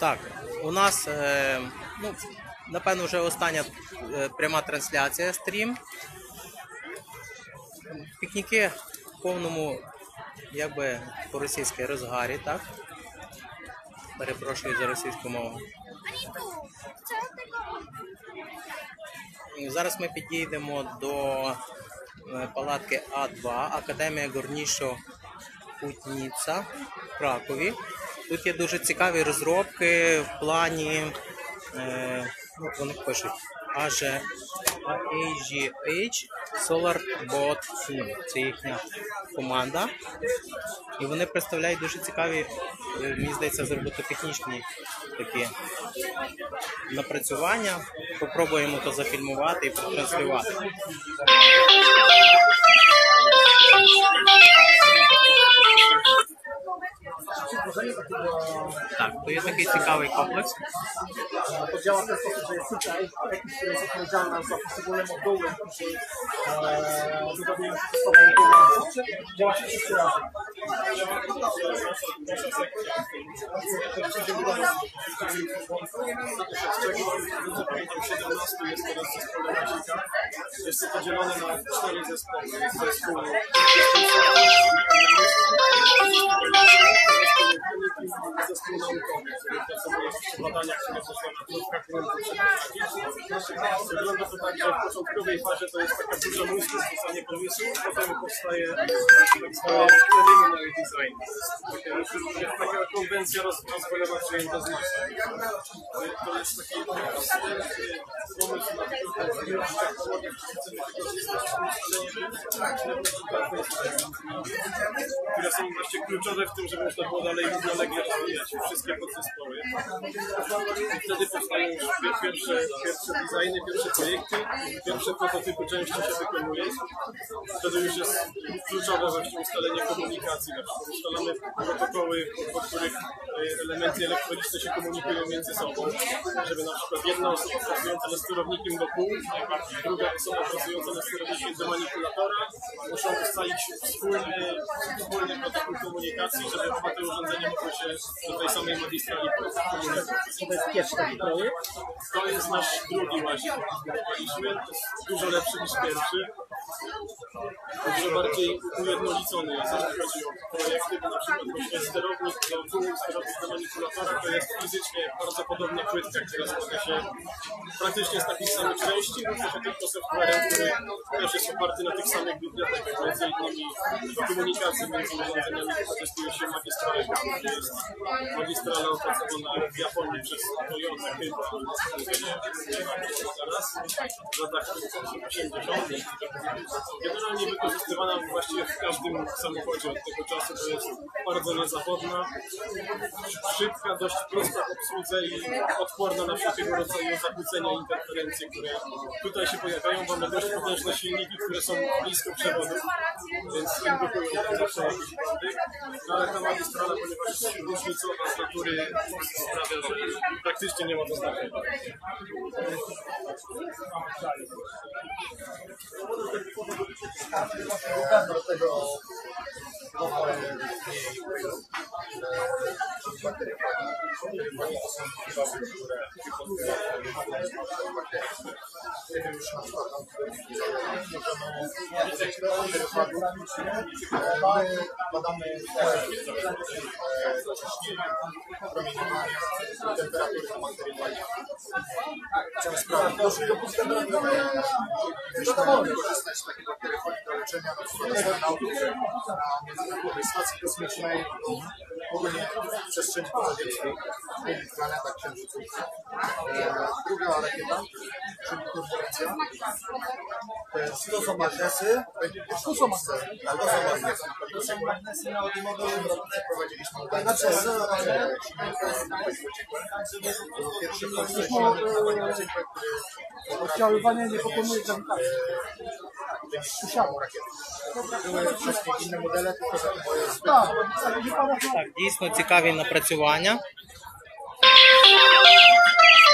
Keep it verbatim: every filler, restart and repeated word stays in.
Так, у нас, е, ну, напевно, вже остання е, пряма трансляція стрім. Пікніки в повному, якби, по-російськи розгарі, так? Перепрошую за російську мову. Зараз ми підійдемо до палатки А два, Академія Горнішо-Хутніця в Кракові. Тут є дуже цікаві розробки в плані, е, ну, вони пишуть А Ж Ейч Solar Bot Team. Це їхня команда. І вони представляють дуже цікаві, мені здається, зробототехнічні такі напрацювання. Попробуємо то зафільмувати і протранслювати. Tak, to jest taki ciekawy kompleks. To działa w ten sposób, że jest tutaj ekip, która jest odpowiedzialna za poszczególne moduły, które dogadują się ze sobą informacje. Działa się wszyscy razem. Jest to podzielone na cztery zespoły. Jest zespół zespół naukowy, który pracuje w badaniach, które są na krótkach rynku. Wygląda to tak, że w początkowej fazie to jest taka duża myśl, stosanie pomysłu, potem powstaje tak zwany preliminary design. Jest taka konwencja rozwojowa przyjęta z masy. To jest taki pomysł na technologię, chcemy wykorzystać które są właśnie kluczowe w tym, żeby można było dalej równolegle rozwijać wszystkie podzespoły. I wtedy powstają już pierwsze, pierwsze designy, pierwsze projekty, pierwsze prototypy części się wykonuje. Wtedy już jest kluczowe właśnie ustalenie komunikacji. Na przykład ustalamy protokoły, po których elementy elektroniczne się komunikują między sobą, żeby na przykład jedna osoba pracująca nad sterownikiem do kół, druga osoba pracująca nad sterownikiem do manipulatora muszą ustalić wspólny, wspólny protokół komunikacji, żeby oba te urządzenia mogły się do tej samej magistrali komunikować. To jest pierwszy taki projekt. To jest nasz drugi właśnie. To jest dużo lepszy niż pierwszy. Dużo bardziej ujednolicony jest, jeśli chodzi o projekty, bo na przykład właśnie sterownik do kół, sterownik do manipulatora to jest fizycznie bardzo podobna płytka, która składa się praktycznie z takich samych części, tylko że tylko softwarem, który też jest oparty na tych samych bibliotekach, między innymi komunikacji między urządzeniami wykorzystuje się magistralę, która jest magistrala opracowana w Japonii przez Toyota chyba, nie wiem zaraz, w latach osiemdziesiątych. Generalnie wykorzystywana właściwie w każdym samochodzie od tego czasu, bo jest bardzo niezawodna, szybka, dość prosta w obsłudze i odporna na wszelkiego rodzaju zakłócenia i interferencje, które tutaj się pojawiają. Mamy dość potężne silniki, które są blisko przewodu, więc indukują zawsze jakieś błędy. No ale ta magistrala, ponieważ jest różnicowa z natury, sprawia, że praktycznie nie ma to znaczenia. Do tego bakterie to są choroby, które już na przykład możemy badamy ciśnienie, promieniowania, temperatury na bakterii. Chciałem sprawdzić, byśmy mogli wykorzystać takie bakterie do leczenia na przykład na Międzynarodowej Stacji Kosmicznej, ogólnie w przestrzeni pozaziemskiej, w planetach Księżycu. Druga rakieta, czyli turbulencja. To są magnesy. To są magnesy. To są magnesy. To są magnesy neodymowe. Przeprowadziliśmy badania. Pierwsze w Polsce ciekłe, które oddziaływanie nie pokonuje grawitacji. Słyszałem rakiety. Były wcześniej inne modele, tylko że to jest zbyt... Так, дійсно цікаві напрацювання.